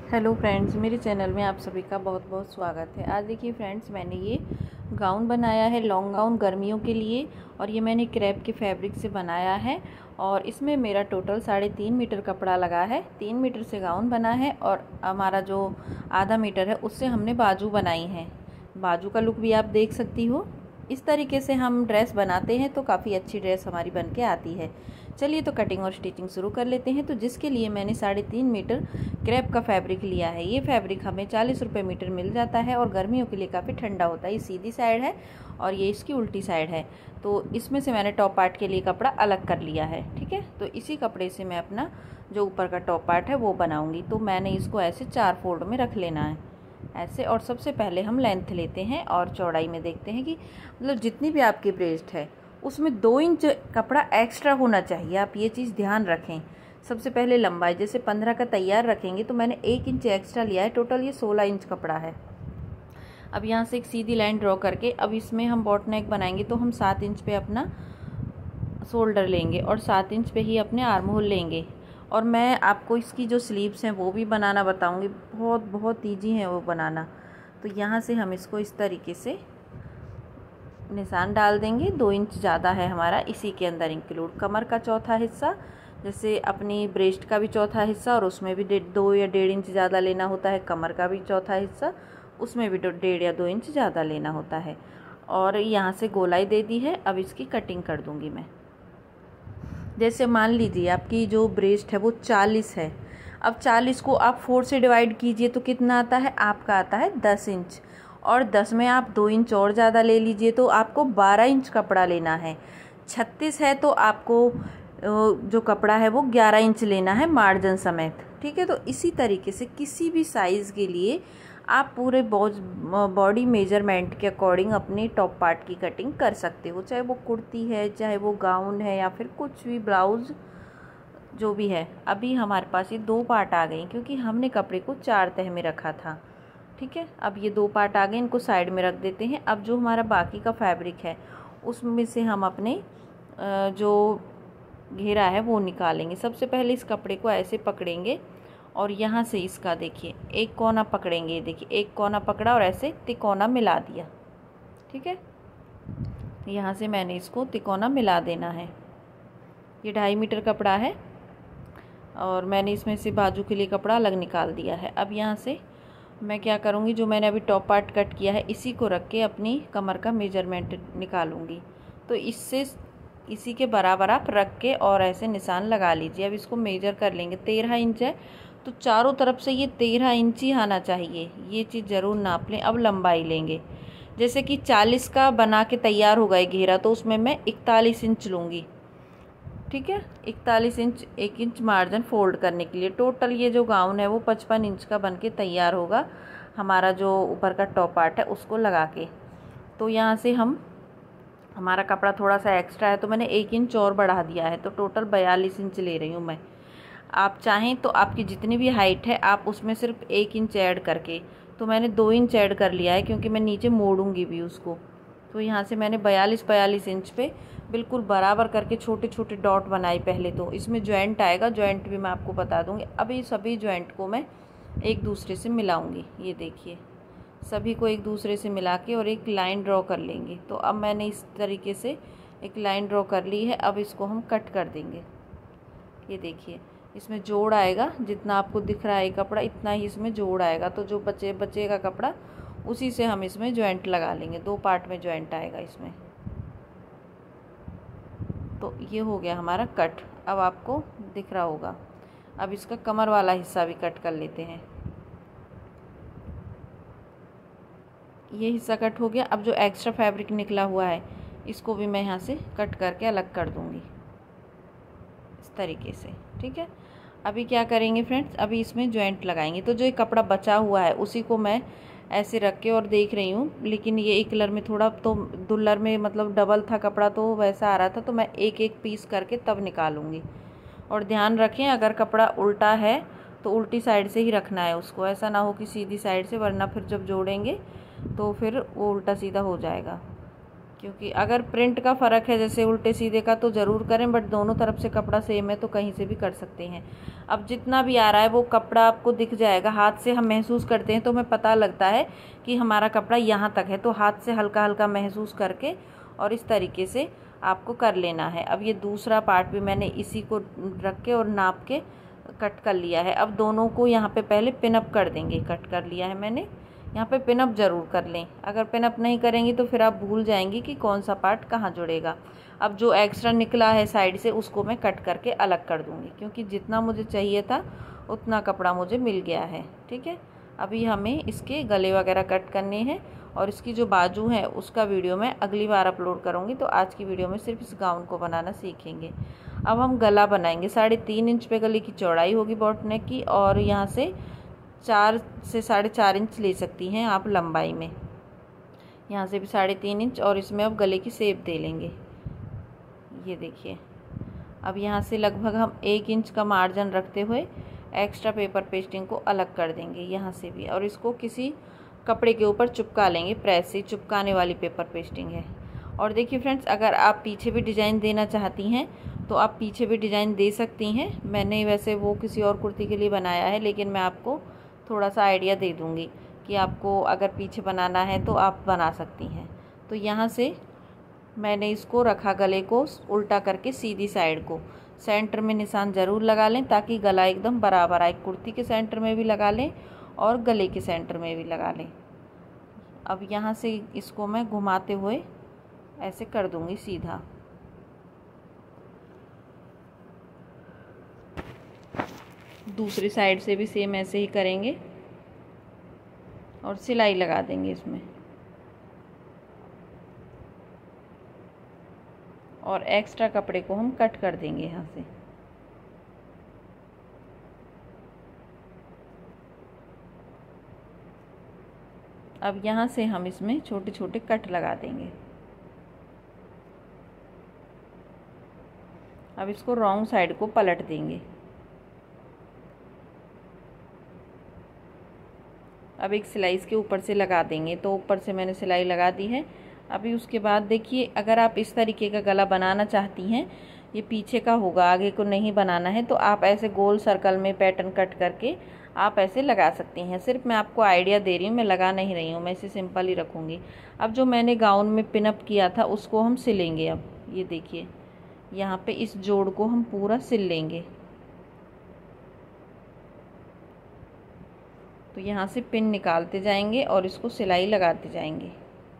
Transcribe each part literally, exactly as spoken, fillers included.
Hello friends, मेरे channel में आप सभी का बहुत बहुत स्वागत है। आज देखिए फ्रेंड्स, मैंने ये गाउन बनाया है, लॉन्ग गाउन गर्मियों के लिए। और ये मैंने क्रेप के फैब्रिक से बनाया है और इसमें मेरा टोटल साढ़े तीन मीटर कपड़ा लगा है। तीन मीटर से गाउन बना है और हमारा जो आधा मीटर है उससे हमने बाजू बनाई है। बाजू का लुक भी आप देख सकती हो। इस तरीके से हम ड्रेस बनाते हैं तो काफ़ी अच्छी ड्रेस हमारी बन के आती है। चलिए तो कटिंग और स्टिचिंग शुरू कर लेते हैं। तो जिसके लिए मैंने साढ़े तीन मीटर क्रेप का फैब्रिक लिया है। ये फैब्रिक हमें चालीस रुपये मीटर मिल जाता है और गर्मियों के लिए काफ़ी ठंडा होता है। ये सीधी साइड है और ये इसकी उल्टी साइड है। तो इसमें से मैंने टॉप पार्ट के लिए कपड़ा अलग कर लिया है। ठीक है, तो इसी कपड़े से मैं अपना जो ऊपर का टॉप पार्ट है वो बनाऊँगी। तो मैंने इसको ऐसे चार फोल्ड में रख लेना है ऐसे। और सबसे पहले हम लेंथ लेते हैं और चौड़ाई में देखते हैं कि मतलब जितनी भी आपकी ब्रेस्ट है उसमें दो इंच कपड़ा एक्स्ट्रा होना चाहिए। आप ये चीज़ ध्यान रखें। सबसे पहले लंबाई जैसे पंद्रह का तैयार रखेंगे तो मैंने एक इंच एक्स्ट्रा लिया है। टोटल ये सोलह इंच कपड़ा है। अब यहाँ से एक सीधी लाइन ड्रॉ करके अब इसमें हम बॉट नेक बनाएंगे तो हम सात इंच पे अपना शोल्डर लेंगे और सात इंच पे ही अपने आर्म होल लेंगे। और मैं आपको इसकी जो स्लीव्स हैं वो भी बनाना बताऊंगी। बहुत बहुत ईजी है वो बनाना। तो यहाँ से हम इसको इस तरीके से निशान डाल देंगे। दो इंच ज़्यादा है हमारा, इसी के अंदर इंक्लूड कमर का चौथा हिस्सा, जैसे अपनी ब्रेस्ट का भी चौथा हिस्सा और उसमें भी डेढ़ दो या डेढ़ इंच ज़्यादा लेना होता है। कमर का भी चौथा हिस्सा, उसमें भी डेढ़ या दो इंच ज़्यादा लेना होता है। और यहाँ से गोलाई दे दी है। अब इसकी कटिंग कर दूँगी मैं। जैसे मान लीजिए आपकी जो ब्रेस्ट है वो चालीस है। अब चालीस को आप फोर से डिवाइड कीजिए तो कितना आता है, आपका आता है दस इंच। और दस में आप दो इंच और ज़्यादा ले लीजिए तो आपको बारह इंच कपड़ा लेना है। छत्तीस है तो आपको जो कपड़ा है वो ग्यारह इंच लेना है मार्जिन समेत। ठीक है, तो इसी तरीके से किसी भी साइज़ के लिए आप पूरे बॉडी मेजरमेंट के अकॉर्डिंग अपनी टॉप पार्ट की कटिंग कर सकते हो। चाहे वो कुर्ती है, चाहे वो गाउन है, या फिर कुछ भी ब्लाउज़ जो भी है। अभी हमारे पास ये दो पार्ट आ गए क्योंकि हमने कपड़े को चार तह में रखा था। ठीक है, अब ये दो पार्ट आ गए, इनको साइड में रख देते हैं। अब जो हमारा बाकी का फैब्रिक है उसमें से हम अपने जो घेरा है वो निकालेंगे। सबसे पहले इस कपड़े को ऐसे पकड़ेंगे और यहाँ से इसका देखिए एक कोना पकड़ेंगे। देखिए एक कोना पकड़ा और ऐसे तिकोना मिला दिया। ठीक है, यहाँ से मैंने इसको तिकोना मिला देना है। ये ढाई मीटर कपड़ा है और मैंने इसमें से बाजू के लिए कपड़ा अलग निकाल दिया है। अब यहाँ से मैं क्या करूँगी, जो मैंने अभी टॉप पार्ट कट किया है इसी को रख के अपनी कमर का मेजरमेंट निकालूंगी। तो इससे इसी के बराबर आप रख के और ऐसे निशान लगा लीजिए। अब इसको मेजर कर लेंगे। तेरह इंच है तो चारों तरफ से ये तेरह इंच ही आना चाहिए। ये चीज़ ज़रूर नाप लें। अब लंबाई लेंगे, जैसे कि चालीस का बना के तैयार होगा एक घेरा तो उसमें मैं इकतालीस इंच लूँगी। ठीक है, इकतालीस इंच एक इंच मार्जिन फोल्ड करने के लिए। टोटल ये जो गाउन है वो पचपन इंच का बन के तैयार होगा हमारा जो ऊपर का टॉप पार्ट है उसको लगा के। तो यहाँ से हम हमारा कपड़ा थोड़ा सा एक्स्ट्रा है तो मैंने एक इंच और बढ़ा दिया है। तो टोटल बयालीस इंच ले रही हूँ मैं। आप चाहें तो आपकी जितनी भी हाइट है आप उसमें सिर्फ एक इंच ऐड करके, तो मैंने दो इंच ऐड कर लिया है क्योंकि मैं नीचे मोड़ूंगी भी उसको। तो यहाँ से मैंने बयालीस बयालीस इंच पे बिल्कुल बराबर करके छोटे छोटे डॉट बनाए। पहले तो इसमें जॉइंट आएगा, जॉइंट भी मैं आपको बता दूंगी। अभी सभी जॉइंट को मैं एक दूसरे से मिलाऊंगी। ये देखिए सभी को एक दूसरे से मिला के और एक लाइन ड्रॉ कर लेंगे। तो अब मैंने इस तरीके से एक लाइन ड्रॉ कर ली है। अब इसको हम कट कर देंगे। ये देखिए इसमें जोड़ आएगा, जितना आपको दिख रहा है कपड़ा इतना ही इसमें जोड़ आएगा। तो जो बचे बचेगा कपड़ा उसी से हम इसमें जॉइंट लगा लेंगे। दो पार्ट में जॉइंट आएगा इसमें। तो ये हो गया हमारा कट। अब आपको दिख रहा होगा। अब इसका कमर वाला हिस्सा भी कट कर लेते हैं। ये हिस्सा कट हो गया। अब जो एक्स्ट्रा फैब्रिक निकला हुआ है इसको भी मैं यहाँ से कट करके अलग कर दूँगी इस तरीके से। ठीक है, अभी क्या करेंगे फ्रेंड्स, अभी इसमें जॉइंट लगाएंगे। तो जो ये कपड़ा बचा हुआ है उसी को मैं ऐसे रख के और देख रही हूँ, लेकिन ये एक कलर में थोड़ा तो दुल्लर में मतलब डबल था कपड़ा तो वैसा आ रहा था, तो मैं एक एक पीस करके तब निकालूंगी। और ध्यान रखें अगर कपड़ा उल्टा है तो उल्टी साइड से ही रखना है उसको। ऐसा ना हो कि सीधी साइड से, वरना फिर जब जोड़ेंगे तो फिर वो उल्टा सीधा हो जाएगा। क्योंकि अगर प्रिंट का फ़र्क है जैसे उल्टे सीधे का तो ज़रूर करें, बट दोनों तरफ से कपड़ा सेम है तो कहीं से भी कर सकते हैं। अब जितना भी आ रहा है वो कपड़ा आपको दिख जाएगा, हाथ से हम महसूस करते हैं तो हमें पता लगता है कि हमारा कपड़ा यहाँ तक है, तो हाथ से हल्का हल्का महसूस करके और इस तरीके से आपको कर लेना है। अब ये दूसरा पार्ट भी मैंने इसी को रख के और नाप के कट कर लिया है। अब दोनों को यहाँ पे पहले पिनअप कर देंगे। कट कर लिया है मैंने, यहाँ पे पिनअप ज़रूर कर लें, अगर पिनअप नहीं करेंगी तो फिर आप भूल जाएंगी कि कौन सा पार्ट कहाँ जुड़ेगा। अब जो एक्स्ट्रा निकला है साइड से उसको मैं कट करके अलग कर दूँगी, क्योंकि जितना मुझे चाहिए था उतना कपड़ा मुझे मिल गया है। ठीक है, अभी हमें इसके गले वगैरह कट करने हैं और इसकी जो बाजू है उसका वीडियो मैं अगली बार अपलोड करूँगी। तो आज की वीडियो में सिर्फ इस गाउन को बनाना सीखेंगे। अब हम गला बनाएंगे। साढ़े तीन इंच पे गले की चौड़ाई होगी बॉट नेक की, और यहाँ से चार से साढ़े चार इंच ले सकती हैं आप लंबाई में। यहाँ से भी साढ़े तीन इंच, और इसमें अब गले की शेप दे लेंगे। ये देखिए, अब यहाँ से लगभग हम एक इंच का मार्जिन रखते हुए एक्स्ट्रा पेपर पेस्टिंग को अलग कर देंगे यहाँ से भी, और इसको किसी कपड़े के ऊपर चिपका लेंगे। प्रेस से चिपकाने वाली पेपर पेस्टिंग है। और देखिए फ्रेंड्स, अगर आप पीछे भी डिज़ाइन देना चाहती हैं तो आप पीछे भी डिज़ाइन दे सकती हैं। मैंने वैसे वो किसी और कुर्ती के लिए बनाया है, लेकिन मैं आपको थोड़ा सा आइडिया दे दूँगी कि आपको अगर पीछे बनाना है तो आप बना सकती हैं। तो यहाँ से मैंने इसको रखा, गले को उल्टा करके सीधी साइड को। सेंटर में निशान ज़रूर लगा लें ताकि गला एकदम बराबर आए। कुर्ती के सेंटर में भी लगा लें और गले के सेंटर में भी लगा लें। अब यहाँ से इसको मैं घुमाते हुए ऐसे कर दूँगी सीधा। दूसरी साइड से भी सेम ऐसे ही करेंगे और सिलाई लगा देंगे इसमें, और एक्स्ट्रा कपड़े को हम कट कर देंगे यहाँ से। अब यहाँ से हम इसमें छोटे छोटे कट लगा देंगे। अब इसको रॉन्ग साइड को पलट देंगे। अब एक सिलाई इसके ऊपर से लगा देंगे, तो ऊपर से मैंने सिलाई लगा दी है। अभी उसके बाद देखिए, अगर आप इस तरीके का गला बनाना चाहती हैं, ये पीछे का होगा, आगे को नहीं बनाना है, तो आप ऐसे गोल सर्कल में पैटर्न कट करके आप ऐसे लगा सकती हैं। सिर्फ मैं आपको आइडिया दे रही हूँ, मैं लगा नहीं रही हूँ, मैं इसे सिंपल ही रखूँगी। अब जो मैंने गाउन में पिनअप किया था उसको हम सिलेंगे। अब ये देखिए, यहाँ पे इस जोड़ को हम पूरा सिल लेंगे। तो यहाँ से पिन निकालते जाएंगे और इसको सिलाई लगाते जाएंगे।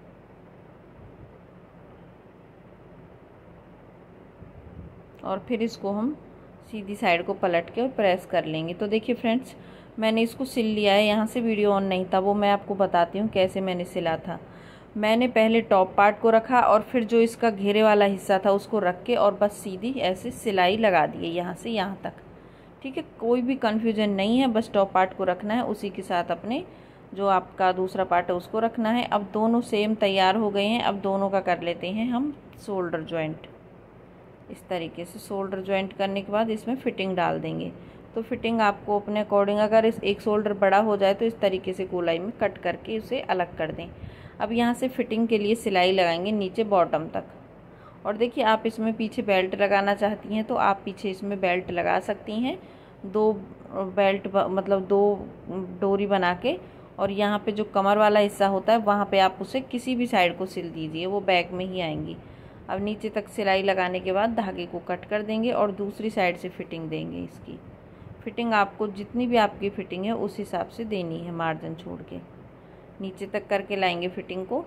और फिर इसको हम सीधी साइड को पलट के और प्रेस कर लेंगे। तो देखिए फ्रेंड्स, मैंने इसको सिल लिया है। यहाँ से वीडियो ऑन नहीं था, वो मैं आपको बताती हूँ कैसे मैंने सिला था। मैंने पहले टॉप पार्ट को रखा और फिर जो इसका घेरे वाला हिस्सा था उसको रख के और बस सीधी ऐसे सिलाई लगा दी है यहाँ से यहाँ तक। ठीक है, कोई भी कन्फ्यूजन नहीं है, बस टॉप पार्ट को रखना है, उसी के साथ अपने जो आपका दूसरा पार्ट है उसको रखना है। अब दोनों सेम तैयार हो गए हैं। अब दोनों का कर लेते हैं हम शोल्डर जॉइंट। इस तरीके से शोल्डर जॉइंट करने के बाद इसमें फिटिंग डाल देंगे। तो फिटिंग आपको अपने अकॉर्डिंग, अगर इस एक शोल्डर बड़ा हो जाए तो इस तरीके से गोलाई में कट करके उसे अलग कर दें। अब यहाँ से फिटिंग के लिए सिलाई लगाएंगे नीचे बॉटम तक। और देखिए, आप इसमें पीछे बेल्ट लगाना चाहती हैं तो आप पीछे इसमें बेल्ट लगा सकती हैं। दो बेल्ट मतलब दो डोरी बना के, और यहाँ पे जो कमर वाला हिस्सा होता है वहाँ पे आप उसे किसी भी साइड को सिल दीजिए, वो बैक में ही आएंगी। अब नीचे तक सिलाई लगाने के बाद धागे को कट कर देंगे और दूसरी साइड से फिटिंग देंगे। इसकी फिटिंग आपको जितनी भी आपकी फिटिंग है उस हिसाब से देनी है, मार्जिन छोड़ के नीचे तक करके लाएंगे फिटिंग को।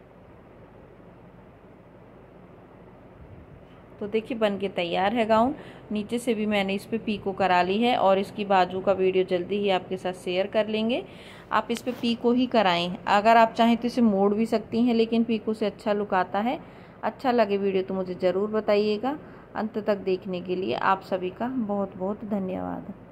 तो देखिए, बन के तैयार है गाउन। नीचे से भी मैंने इस पे पीको करा ली है और इसकी बाजू का वीडियो जल्दी ही आपके साथ शेयर कर लेंगे। आप इस पे पीको ही कराएं। अगर आप चाहें तो इसे मोड़ भी सकती हैं, लेकिन पीको से अच्छा लुक आता है। अच्छा लगे वीडियो तो मुझे ज़रूर बताइएगा। अंत तक देखने के लिए आप सभी का बहुत बहुत धन्यवाद।